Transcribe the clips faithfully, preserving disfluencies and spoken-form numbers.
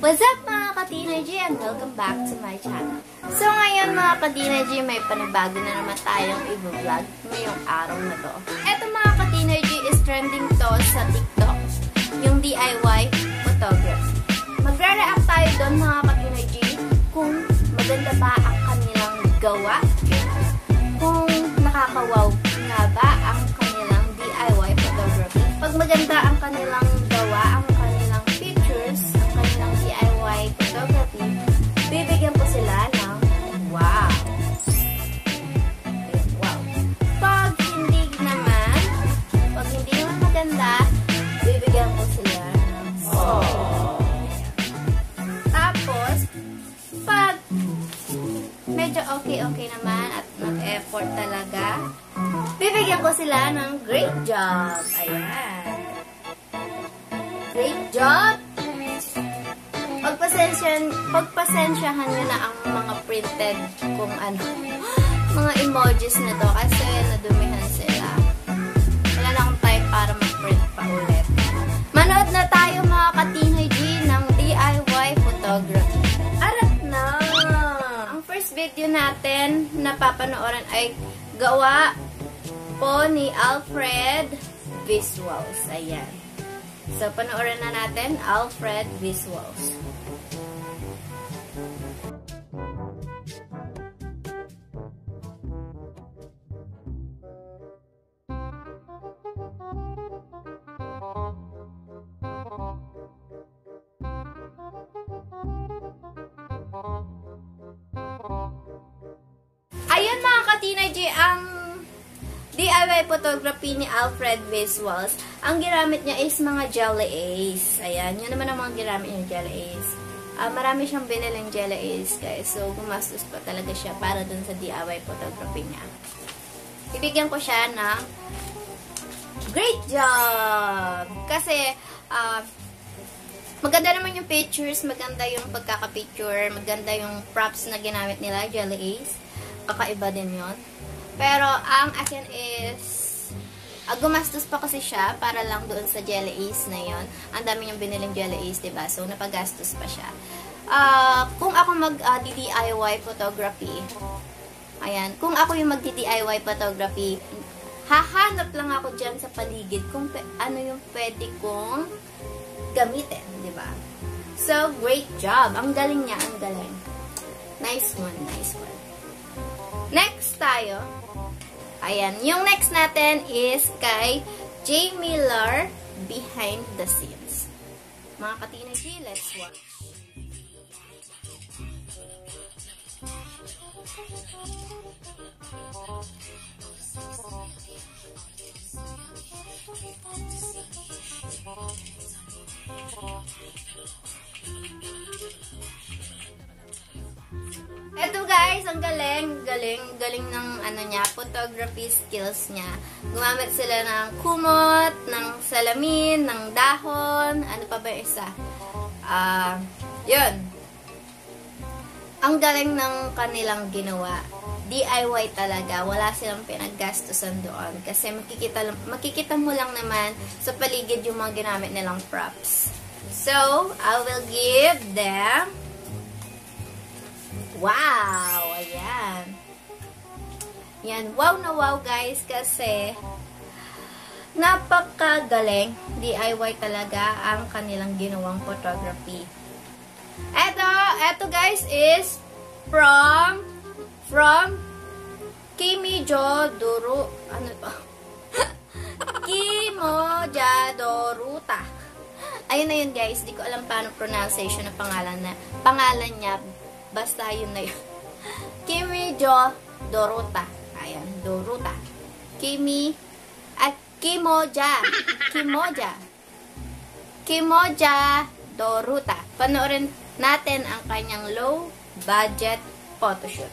What's up mga ka-Teenage and welcome back to my channel. So ngayon mga ka-Teenage, may panibago na naman tayong i-vlog ngayong araw na to. Eto mga ka-Teenage is trending to sa TikTok, yung D I Y photography. Magre-react tayo doon mga ka-Teenage kung maganda ba ang kanilang gawa, kung nakakawaw nga ba ang kanilang D I Y photography. Pag maganda ang kanilang gawa, ang kanilang pictures, ang kanilang D I Y photography, bibigyan ko sila ng wow. Wow. Pag hindi naman, pag hindi naman maganda, bibigyan ko sila ng oh. Tapos, pag medyo okay-okay naman at nag-effort talaga, bibigyan ko sila ng great job. Ayan. Great job. Pagpasensyahan, pagpasensyahan nyo na ang mga printed kung ano, mga emojis na to kasi nadumihan sila. Wala na akong time para mag-print pa ulit. Manood na tayo mga ka-Teenage ng D I Y photography. Arat na! Ang first video natin na papanoorin ay gawa po ni Alfred Visuals. Ayan. So, panoorin na natin Alfred Visuals. Ayan mga ka-Teenage, ang D I Y photography ni Alfred Visuals. Ang ginamit niya is mga Jelly Ace. Ayan, yun naman ang mga ginamit niya, Jelly Ace. Uh, marami siyang biniling Jelly Ace, guys. So, gumastos pa talaga siya para dun sa D I Y photography niya. Ibigyan ko siya ng great job! Kasi, uh, maganda naman yung pictures, maganda yung pagkaka-picture, maganda yung props na ginamit nila, Jelly Ace. Kakaiba din yun. Pero, ang akin is, uh, gumastos pa kasi siya para lang doon sa Jelly Ace na yon. Ang dami niyang biniling Jelly Ace, diba? So, napagastos pa siya. Uh, kung ako mag-D I Y uh, photography, ayan, kung ako yung mag-D I Y photography, hahanap lang ako dyan sa paligid kung ano yung pwede kong gamitin, diba? So, great job. Ang galing niya, ang galing. Nice one, nice one. Next tayo. Ayan, yung next natin is kay J. Miller, Behind the Scenes. Mga ka-Teenage, let's watch. Eto guys, ang galing, galing, galing ng ano niya, photography skills niya. Gumamit sila ng kumot, ng salamin, ng dahon, ano pa ba yung isa? Ah, uh, yun. Ang galing ng kanilang ginawa. D I Y talaga, wala silang pinaggastusan doon. Kasi makikita, makikita mo lang naman sa paligid yung mga ginamit nilang props. So, I will give them wow! Ayan. Yan. Wow na wow, guys. Kasi, napakagaling. D I Y talaga ang kanilang ginawang photography. Eto, eto guys, is from, from Kimijo Duru, ano to? Kimoja Doruta. Ayun na yun, guys. Di ko alam paano pronunciation ng pangalan na, pangalan niya. Basta yun na yun. Kimijo Doruta. Ayan, Doruta. Kimi, at Kimoja. Kimoja. Kimoja Doruta. Panoorin natin ang kanyang low budget photoshoot.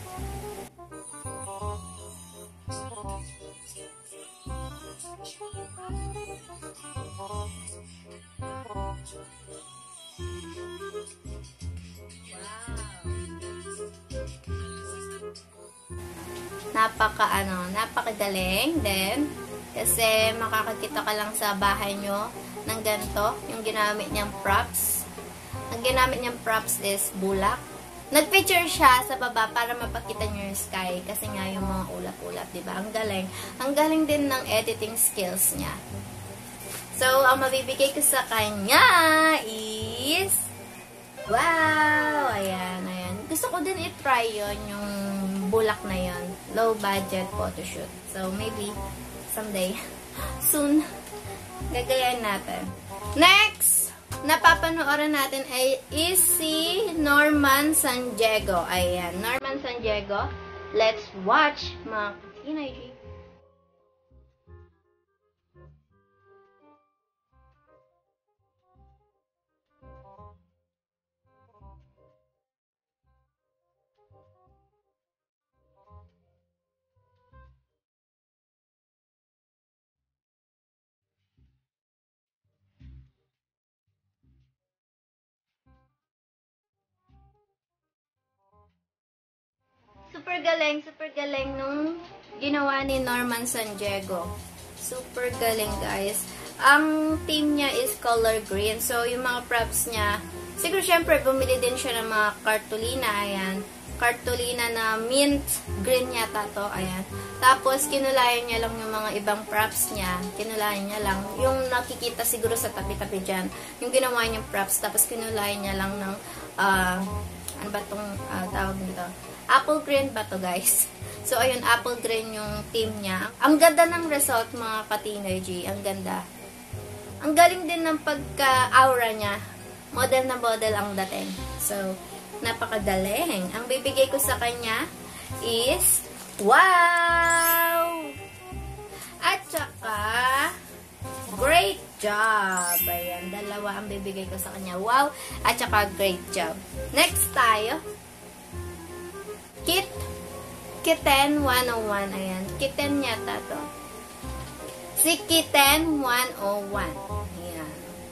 Napaka ano, napakagaling din kasi makakakita ka lang sa bahay nyo ng ganito, yung ginamit niyang props. Ang ginamit niyang props is bulak. Nag-picture siya sa baba para mapakita niyo yung sky kasi nga yung mga ulap-ulap, diba? Ang galing. Ang galing din ng editing skills niya. So, ang mabibigay ko sa kanya is wow! Ayan, ayan. Gusto ko din i-try yun, yung bulak na yun. Low budget photoshoot. So, maybe someday, soon, gagayain natin. Next! Napapanoorin natin ay is si Norman San Diego. Ayan, Norman San Diego. Let's watch mga Inay. Super galing, super galing nung ginawa ni Norman San Diego. Super galing, guys. Ang team niya is color green. So, yung mga props niya, siguro syempre, bumili din siya ng mga cartolina. Ayan. Cartolina na mint green yata to. Ayan. Tapos, kinulayan niya lang yung mga ibang props niya. Kinulayan niya lang. Yung nakikita siguro sa tabi-tabi dyan. Yung ginawa niyang props. Tapos, kinulayan niya lang ng, uh, ano ba itong uh, tawag nito? Apple green ba to, guys? So, ayun, apple green yung team niya. Ang ganda ng result, mga ka-Tinergy. Ang ganda. Ang galing din ng pagka-aura niya. Model na model ang dating. So, napakagaling. Ang bibigay ko sa kanya is wow! At saka, great job! Ayan, dalawa ang bibigay ko sa kanya. Wow! At saka, great job. Next tayo. Kit, Kitten one oh one. Ayan. Kitten yata to. Si Kitten one oh one. Ayan.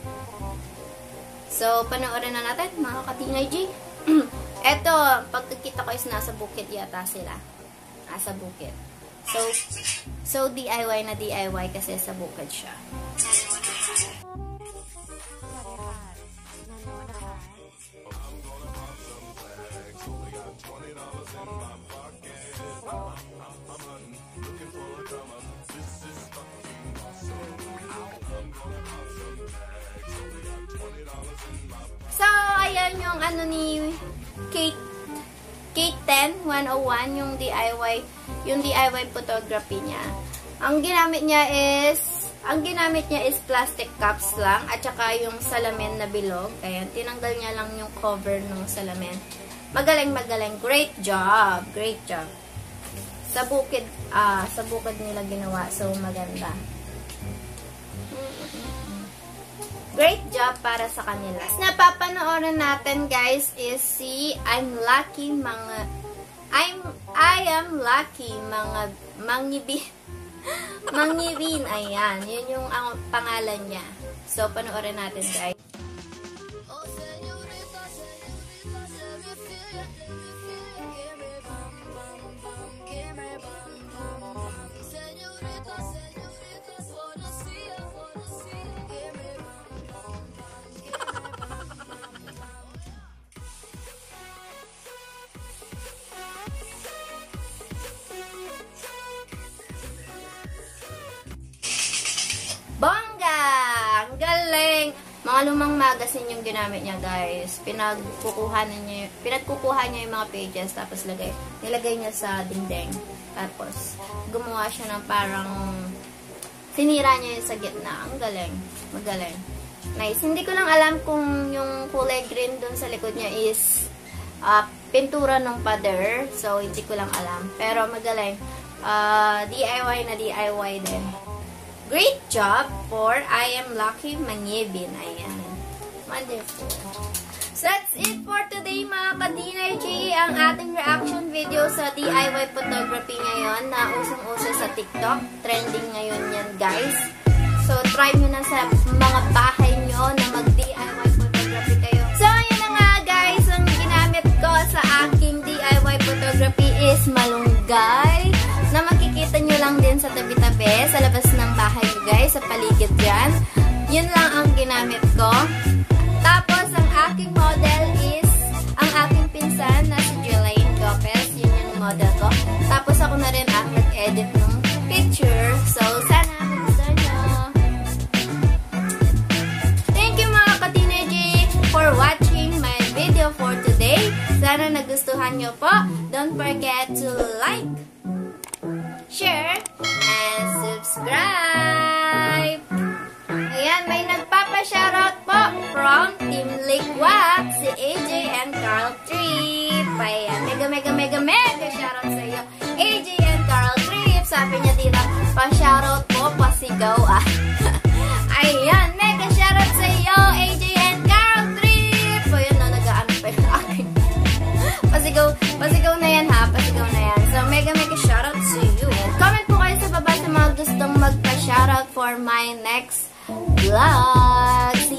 So, panoorin na natin, mga ka-Tinergy. Eto, pagkakita ko is nasa bukid yata sila. Nasa bukid. So, so D I Y na D I Y kasi sa bukid siya. So, ayan yung ano ni Kate Kitten one oh one, yung D I Y, yung D I Y photography niya. Ang ginamit niya is, ang ginamit niya is plastic cups lang, at saka yung salamin na bilog. Ayan, tinanggal niya lang yung cover ng salamin. Magaling, magaling. Great job. Great job. Sa bukid, ah, sa bukid nila ginawa. So, maganda. Great job para sa kanila. Napapanoorin natin, guys, is si I'm Lucky mga I'm I am Lucky mga Mangibin. Mangibin, ayan. Yun yung ang pangalan niya. So, panoorin natin, guys. Bongga! Ang galing! Mga lumang magazine yung ginamit niya, guys. Pinagkukuha niya, pinagkukuha niya yung mga pages, tapos lagay, nilagay niya sa dingding. Tapos, gumawa siya ng parang tinira niya yung sa gitna. Ang galing. Magaling. Nice. Hindi ko lang alam kung yung kulay green dun sa likod niya is uh, pintura ng pader. So, hindi ko lang alam. Pero magaling. Uh, D I Y na D I Y din. Great job for I am Lucky Mangibin. Ayan. Wonderful. So, that's it for today, mga ka-Tinergy. Ang ating reaction video sa D I Y photography ngayon na usong-uso sa TikTok. Trending ngayon yan, guys. So, try nyo na sa mga bahay nyo na mag-D I Y photography kayo. So, yun na nga, guys. Ang ginamit ko sa aking D I Y photography is malunggay na makikita nyo lang din sa tabi-tabi, sa labas ng bahay nyo, guys, sa paligid dyan. Yun lang ang ginamit ko. Tapos, ang aking model is ang aking pinsan na si Jelaine Gopez. Yun yung model ko. Tapos ako na rin ang nag-edit ng picture. So, sana magustuhan nyo. Thank you mga ka-teenage for watching my video for today. Sana nagustuhan nyo po. Don't forget to like, share, and subscribe. Ayan, may nagpapa-shoutout po from Team Likwak, si A J and Carl Trip. Ayan, mega mega mega mega shoutout sa iyo, A J and Carl Trip. Sabi niya dito, pa-shoutout po, pasigaw ah. Ayan, mega shoutout sa iyo, A J and Carl Trip. Ayan na, nag-ano pa yung akin. Pasigaw, pasigaw na yan ha, pasigaw na yan. So, mega mega shoutout to you. Comment po kayo sa baba sa mga gustong magpa-shoutout for my next vlog.